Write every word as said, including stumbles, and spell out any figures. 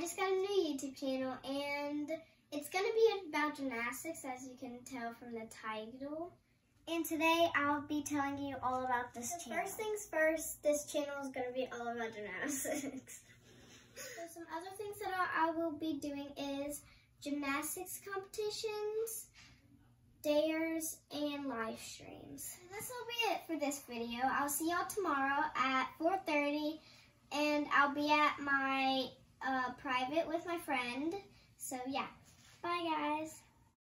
just got a new YouTube channel, and it's going to be about gymnastics, as you can tell from the title. And today I'll be telling you all about this so channel. First things first, this channel is going to be all about gymnastics. So some other things that I, I will be doing is gymnastics competitions, dares, and live streams. And this will be it for this video. I'll see y'all tomorrow at four thirty, and I'll be at my uh, private with my friend. So yeah, bye guys.